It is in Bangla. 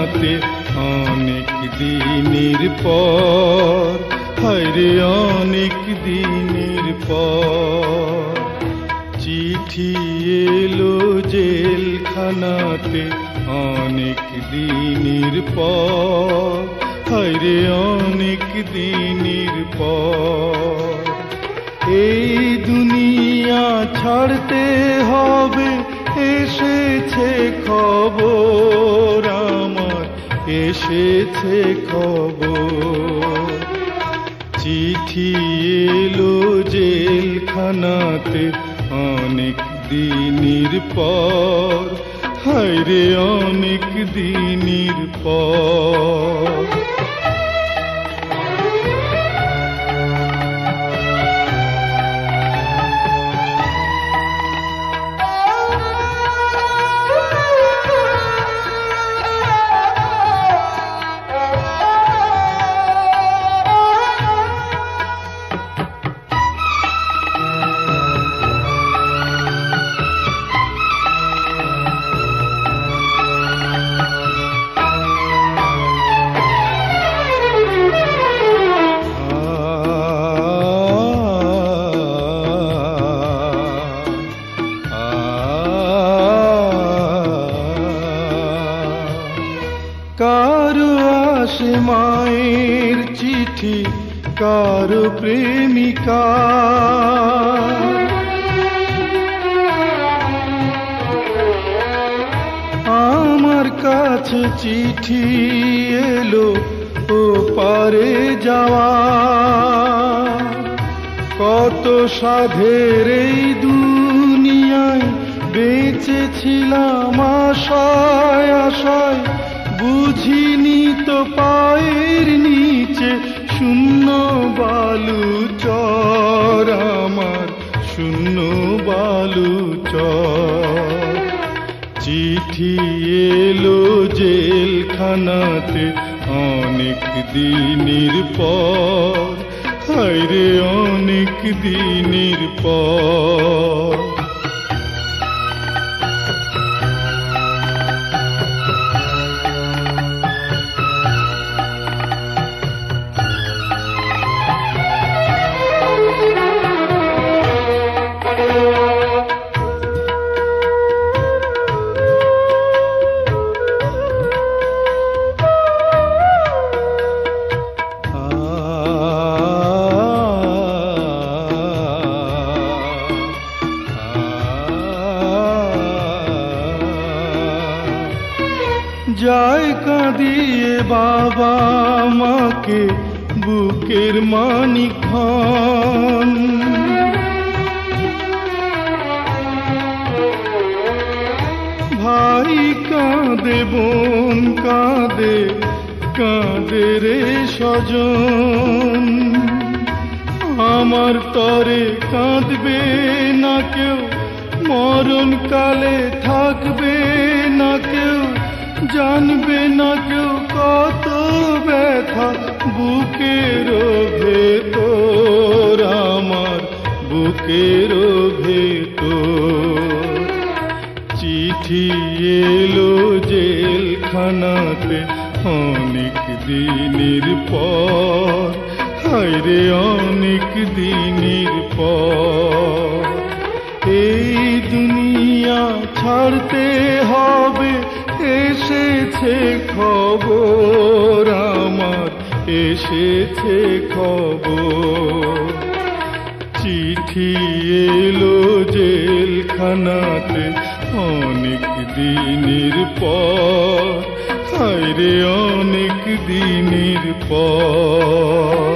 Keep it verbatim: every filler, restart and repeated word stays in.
জেলখানাতে অনেক দিনের পর, হায়রে অনেক দিনের পর। চিঠি এলো জেলখানাতে অনেক দিনের পর, হায়রে অনেক দিনের পর। এই দুনিয়া ছাড়তে হবে, এসেছে খবর আমার, এসেছে খবর। চিঠি এলো জেলখানাতে অনেক দিনের পর, হায়রে অনেক দিনের পর। কারো আসে মায়ের চিঠি, কারো প্রেমিকা, আমার কাছে চিঠি এলো ও পারে যাওয়া। কত সাধের এই দুনিয়ায় বেঁচেছিলাম আশায় আশায়, বুঝিনি তো পায়ের নিচে শূন্য বালু চর আমার, শূন্য বালু চর। চিঠি এলো জেলখানাতে অনেক দিনের পর, হায়রে অনেক দিনের পর। যায় কাঁদিয়ে বাবা মাকে বুকের মানিক খান, ভাই কাঁদে বোন কাঁদে, কাঁদে রে স্বজন। আমার তরে কাঁদবে না কেউ, মরণ কালে থাকবে না কেউ, জানবে না কেউ কত ব্যথা বুকের ভেতর আমার, বুকের ভেতর। চিঠি এলো জেলখানাতে অনেক দিনের পর, হায়রে অনেক দিনের পর। এই দুনিয়া ছাড়তে হবে, এসেছে খবর আমার, এসেছে খবর। চিঠি এলো জেলখানাতে অনেক দিনের পর, হায়রে অনেক দিনের পর।